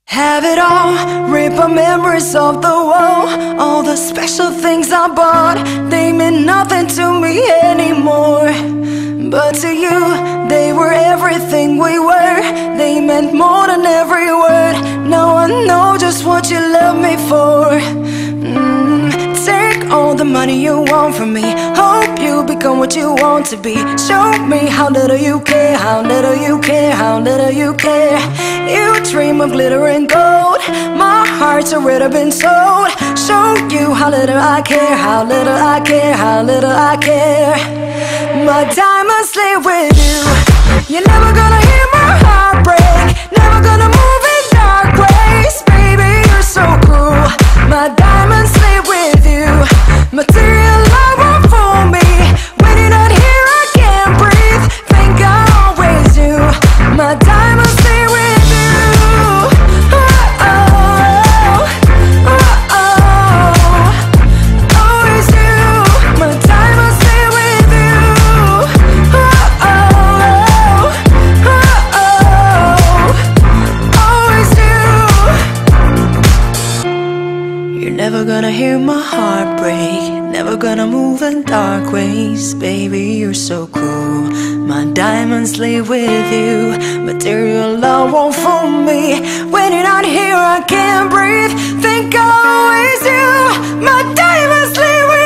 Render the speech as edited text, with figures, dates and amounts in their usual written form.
Have it all, rip our memories off the wall. All the special things I bought, they mean nothing to me anymore. But to you, they were everything we were. They meant more than every word. Now I know just what you love me for. Take all the money you want from me. Hope you become what you want to be. Show me how little you care, how little you care, how little you care. You dream of glitter and gold. My heart's already been sold. Show you how little I care, how little I care, how little I care. My diamonds live with you. You're never gonna hear my heart break. Never gonna move in dark ways. Baby, you're so cool. My diamonds live with you. Material love won't fool me. When you're not here I can't breathe. Think I always do. My diamonds live with you. Oh, oh, oh, oh. Always you. My diamonds live with you. Oh, oh, oh, oh. Always you. You're never gonna hear my heart break. Never gonna move in dark ways. Baby, you're so cool. My diamonds live with you. Material love won't fool me. When you're not here I can't breathe. Think I'll always do. My diamonds live with you.